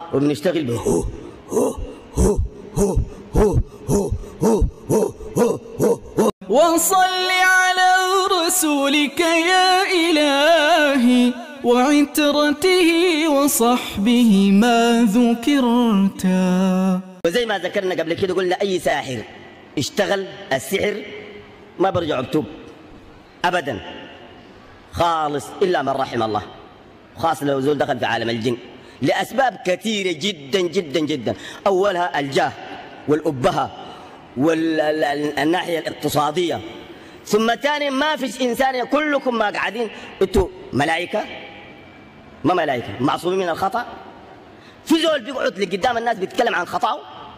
وبنشتغل به هو هو هو هو هو هو هو هو هو هو. وصل على رسولك يا إلهي وعترته وصحبه ما ذكرتا. وزي ما ذكرنا قبل كده قلنا أي ساحر اشتغل السحر ما برجع بتوب أبدا خالص إلا من رحم الله، خاصة لو زول دخل في عالم الجن لأسباب كثيرة جدا جدا جدا. أولها الجاه والأبهة والناحية الاقتصادية، ثم ثاني ما فيش إنسان، كلكم ما قاعدين انتوا ملائكة ما ملائكة معصومين من الخطأ. في زول بيقعد لقدام الناس بيتكلم عن خطأه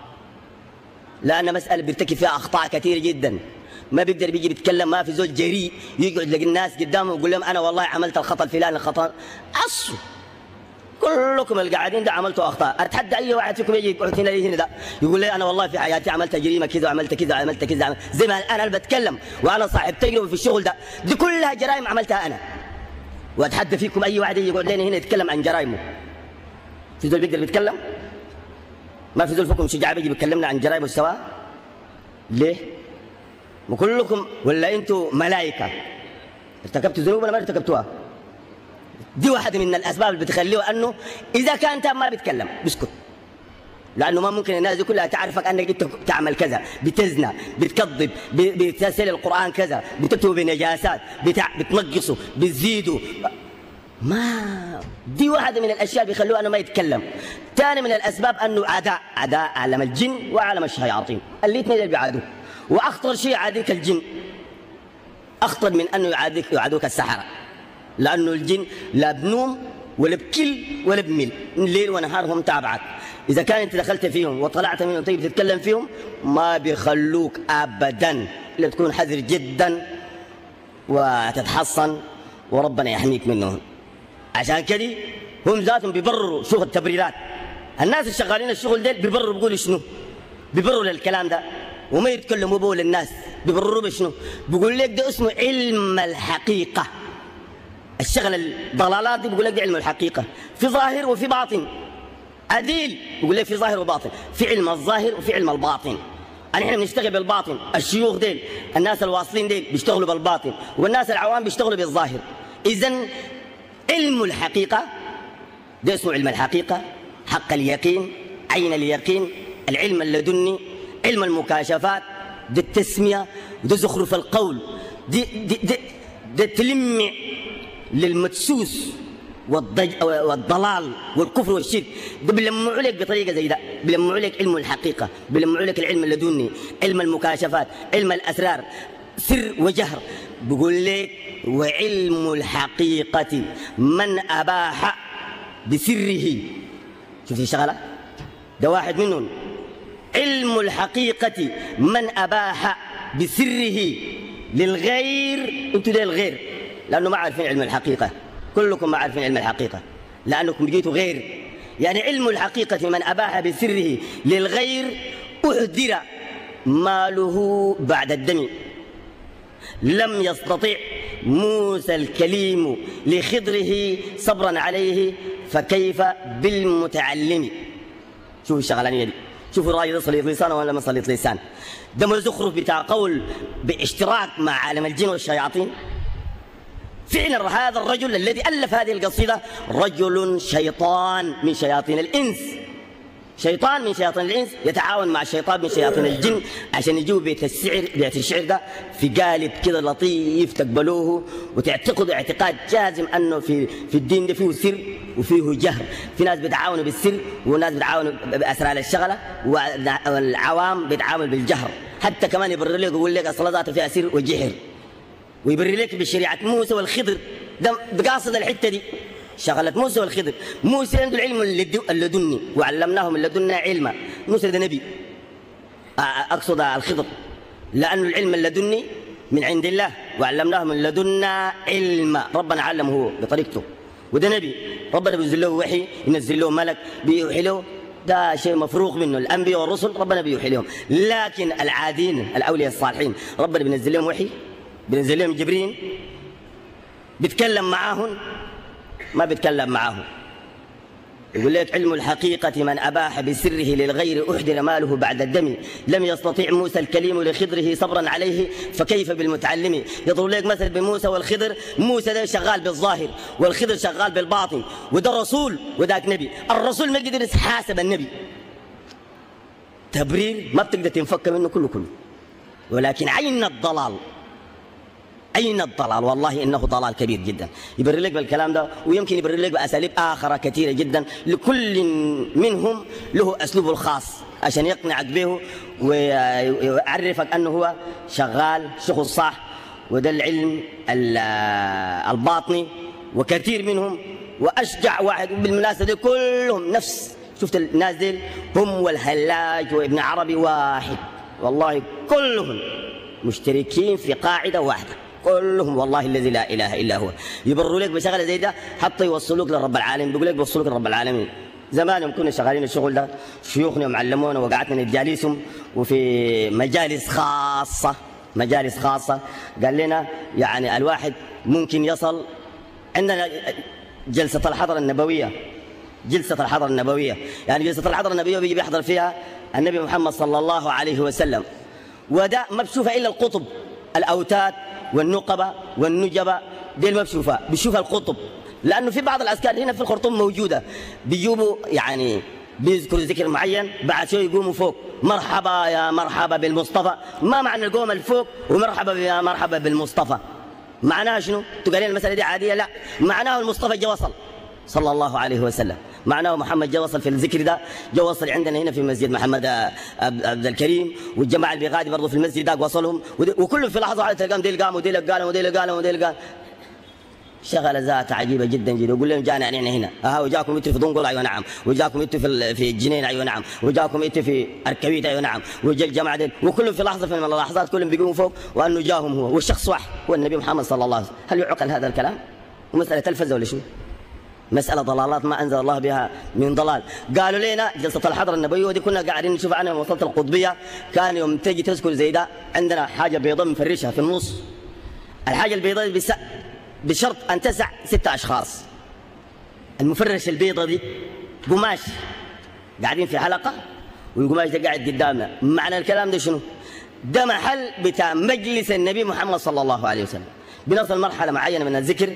لأن مسألة بيرتكب فيها أخطاء كثيرة جدا، ما بيقدر بيجي بيتكلم. ما في زول جريء يقعد لقى الناس قدامه ويقول لهم أنا والله عملت الخطأ الفلاني الخطأ. أصل كلكم القاعدين ده عملتوا أخطاء. أتحدى أي واحد فيكم يجي يقعد هنا ده يقول لي أنا والله في حياتي عملت جريمة كذا وعملت كذا وعملت كذا، زي ما أنا بتكلم وأنا صاحب تجربة في الشغل ده، دي كلها جرائم عملتها أنا. وأتحدى فيكم أي واحد يجي يقعد لنا هنا يتكلم عن جرائمه. في زول بيقدر يتكلم؟ ما في زول فيكم شجاع بيجي بيتكلمنا عن جرائمه سوا؟ ليه؟ وكلكم ولا أنتوا ملائكة ارتكبتوا ذنوب ولا ما ارتكبتوها؟ دي واحدة من الأسباب اللي بتخليه أنه إذا كان أنت ما بيتكلم بيسكت، لأنه ما ممكن الناس دي كلها تعرفك أنك أنت تعمل كذا، بتزنى، بتكذب، بتسال القرآن كذا، بتكتب بنجاسات، بتنقصه، بتزيده. ما دي واحدة من الأشياء بيخلوه أنه ما يتكلم. ثاني من الأسباب أنه عداء عالم الجن وعالم الشياطين، الاثنين اللي بيعادوه. وأخطر شيء يعاديك الجن أخطر من أنه يعادوك السحرة، لأنه الجن لا بنوم ولا بكل ولا بمل، ليل ونهار هم تابعك. إذا كان أنت دخلت فيهم وطلعت منهم طيب تتكلم فيهم ما بيخلوك أبدا، إلا تكون حذر جدا وتتحصن وربنا يحميك منهم. عشان كده هم ذاتهم بيبرروا شغل التبريرات. الناس الشغالين الشغل ده بيبرروا بيقولوا شنو؟ بيبرروا للكلام ده وما يتكلموا به للناس. بيبرروا بشنو؟ بيقول لك ده اسمه علم الحقيقة. الشغل الضلالات دي بيقول لك ده علم الحقيقة، في ظاهر وفي باطن. عديل بيقول لك في ظاهر وباطن، في علم الظاهر وفي علم الباطن. احنا بنشتغل بالباطن، الشيوخ ديل الناس الواصلين ديل بيشتغلوا بالباطن، والناس العوام بيشتغلوا بالظاهر. إذن علم الحقيقة ده اسمه علم الحقيقة، حق اليقين، عين اليقين، العلم اللدني، علم المكاشفات، ده التسمية، ده زخرف القول، ده تلمع للمدسوس والضلال والكفر والشرك. ده بيلمعوا لك بطريقة زي ده، بيلمعوا لك علم الحقيقة، بيلمعوا لك العلم اللدني، علم المكاشفات، علم الأسرار، سر وجهر. بيقول لك وعلم الحقيقة من أباح بسره. شوف الشغلة ده واحد منهم. علم الحقيقة من أباح بسره للغير. انتوا ده الغير لأنه ما عارفين علم الحقيقة، كلكم ما عارفين علم الحقيقة لأنكم جيتوا غير. يعني علم الحقيقة من أباح بسره للغير أهدر ماله بعد الدم. لم يستطع موسى الكليم لخضره صبرا عليه فكيف بالمتعلم. شوفوا الشغلانية دي، شوفوا الراجل ده صليط لسان ولا ما صليط لسان. ده مزخرف بتاع قول باشتراك مع عالم الجن والشياطين. فعلا هذا الرجل الذي ألف هذه القصيدة رجل شيطان من شياطين الإنس، شيطان من شياطين الإنس يتعاون مع الشيطان من شياطين الجن عشان يجوا بيت الشعر ده في قالب كده لطيف تقبلوه وتعتقدوا اعتقاد جازم أنه في الدين ده فيه سر وفيه جهر. في ناس بيتعاونوا بالسر وناس بيتعاونوا بأسرار الشغلة والعوام بيتعاونوا بالجهر. حتى كمان يبرر لك ويقول لك الصلاة ذاتها فيها سر وجهر، ويبرر لك بشريعة موسى والخضر. ده بقاصد الحتة دي شغلة موسى والخضر. موسى عنده العلم اللدني وعلمناهم اللدنا علما. موسى ده نبي، أقصد الخضر، لأنه العلم اللدني من عند الله وعلمناهم اللدنا علما. ربنا علمه هو بطريقته، وده نبي ربنا بينزل له وحي، ينزل له ملك بيوحي له، ده شيء مفروغ منه. الأنبياء والرسل ربنا بيوحي لهم، لكن العادين الأولياء الصالحين ربنا بينزل لهم وحي، بينزل لهم جبريل بيتكلم معاهم ما بيتكلم معاهم. يقول لك علم الحقيقة من أباح بسره للغير أحضر ماله بعد الدم، لم يستطيع موسى الكليم لخضره صبرا عليه فكيف بالمتعلم. يضرب لك مثل بموسى والخضر، موسى ده شغال بالظاهر والخضر شغال بالباطن، وده رسول وذاك نبي. الرسول ما قدر يحاسب النبي، تبرير ما بتقدر تنفك منه كله، ولكن أين الضلال؟ أين الضلال؟ والله إنه ضلال كبير جدا. يبرر لك بالكلام ده، ويمكن يبرر لك بأساليب آخرى كثيرة جدا، لكل منهم له أسلوبه الخاص عشان يقنعك به ويعرفك أنه هو شغال شغل صح، وده العلم الباطني. وكثير منهم وأشجع واحد بالمناسبة كلهم نفس، شفت الناس دي هم والهلاج وابن عربي واحد، والله كلهم مشتركين في قاعدة واحدة، كلهم والله الذي لا إله إلا هو. يبروا لك بشغلة زي ده حتى يوصلوك لرب العالمين، بيقول لك بيوصلوك لرب العالمين. زمان كنا شغالين الشغل ده، شيوخنا ومعلمونا وقعدنا نجالسهم، وفي مجالس خاصة قال لنا يعني الواحد ممكن يصل، عندنا جلسة الحضرة النبوية، يعني جلسة الحضرة النبوية بيجي بيحضر فيها النبي محمد صلى الله عليه وسلم، وده ما بشوفها إلا القطب، الأوتاد والنقبة والنجبة دي ما بشوفها، بيشوفها القطب. لأنه في بعض الأذكار هنا في الخرطوم موجودة، بيجيبوا يعني بيذكروا ذكر معين، بعد شوي يقوموا فوق مرحبا يا مرحبا بالمصطفى. ما معنى القوم الفوق ومرحبا يا مرحبا بالمصطفى؟ معناها شنو؟ تقالين المسألة دي عادية؟ لا، معناه المصطفى جا وصل صلى الله عليه وسلم، معناه محمد جا وصل في الذكر ده، جا وصل عندنا هنا في مسجد محمد عبد الكريم، والجماعة اللي بيغادي برضه في المسجد ده وصلهم، وكلهم في لحظة واحدة تلقاهم ديل قام وديل قال وديل قال وديل قال. شغله ذات عجيبه جدا جدا. يقول لهم جانا علينا هنا، وجاكم انتوا في دنقل، ايوه نعم، وجاكم انتوا في الجنين، ايوه نعم، وجاكم انتوا في اركبيت، ايوه نعم، وجا الجماعه دي، وكلهم في لحظه من اللحظات كلهم بيقوموا فوق وانه جاهم هو، والشخص واحد هو النبي محمد صلى الله عليه وسلم. هل يعقل هذا الكلام؟ ومساله تلفزه ولا شنو؟ مسألة ضلالات ما أنزل الله بها من ضلال. قالوا لنا جلسة الحضرة النبوية ودي كنا قاعدين نشوف عنها وصلت القطبية، كان يوم تجي تذكر زي ده عندنا حاجة بيضاء مفرشها في النص، الحاجة البيضاء بشرط أن تسع 6 أشخاص. المفرش البيضة دي قماش، قاعدين في حلقة والقماش ده قاعد قدامنا. معنى الكلام ده شنو؟ ده محل بتاع مجلس النبي محمد صلى الله عليه وسلم. بنصل مرحلة معينة من الذكر،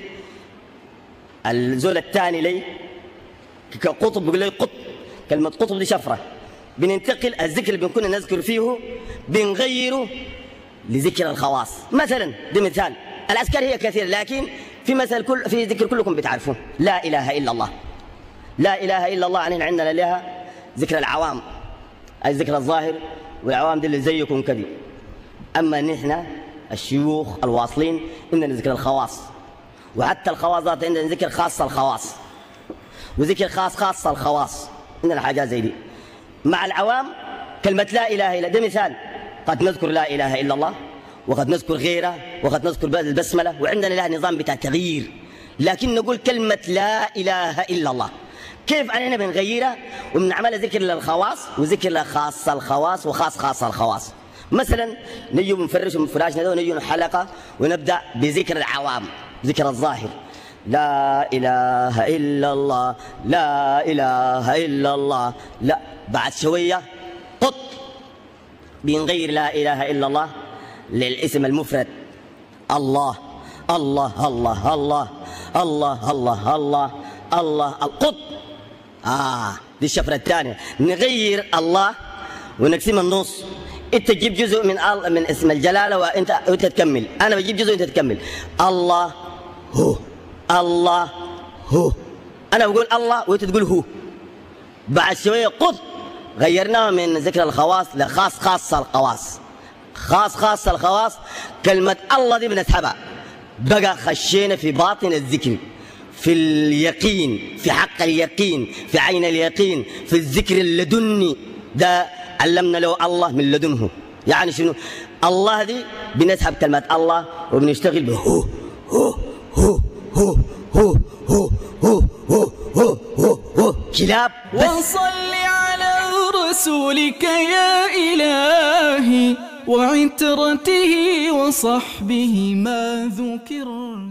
الزول الثاني لي كقطب بيقول لي قطب، كلمة قطب دي شفرة، بننتقل الذكر اللي بنكون نذكر فيه بنغيره لذكر الخواص. مثلا ده مثال، الأذكار هي كثير لكن في مثل في ذكر كلكم بتعرفون، لا إله إلا الله. لا إله إلا الله يعني عندنا لها ذكر العوام، الذكر الظاهر، والعوام دي اللي زيكم كذي. أما نحن الشيوخ الواصلين إننا ذكر الخواص، وحتى الخواص ذات عندنا ذكر خاص الخواص، وذكر خاص الخواص، عندنا حاجات زي دي. مع العوام كلمة لا إله إلا، ده مثال، قد نذكر لا إله إلا الله وقد نذكر غيره وقد نذكر البسملة، وعندنا لها نظام بتاع تغيير، لكن نقول كلمة لا إله إلا الله كيف أننا بنغيرها وبنعملها ذكر للخواص وذكر لخاص الخواص وخاص الخواص. مثلا نجي بنفرش من فراشنا ده ونجي حلقة ونبدأ بذكر العوام، ذكر الظاهر، لا إله إلا الله، لا إله إلا الله، لا، بعد شوية قط بنغير لا إله إلا الله للاسم المفرد الله الله الله الله الله الله الله الله القط. دي الشفرة الثانية، نغير الله ونقسم النص، انت تجيب جزء من اسم الجلالة وانت تكمل، انا بجيب جزء وانت تكمل. الله هو، الله هو، انا بقول الله وانت تقول هو. بعد شوية قط غيرناه من ذكر الخواص لخاص الخواص، خاص الخواص. كلمة الله دي بنسحبها، بقى خشينا في باطن الذكر، في اليقين، في حق اليقين، في عين اليقين، في الذكر اللدني ده علمنا له الله من لدنه. يعني شنو؟ الله دي بنسحب كلمة الله وبنشتغل به هو هو هو هو هو هو هو هو هو هو هو كلاب. وصل على رسولك يا إلهي وعترته وصحبه ما ذكرت.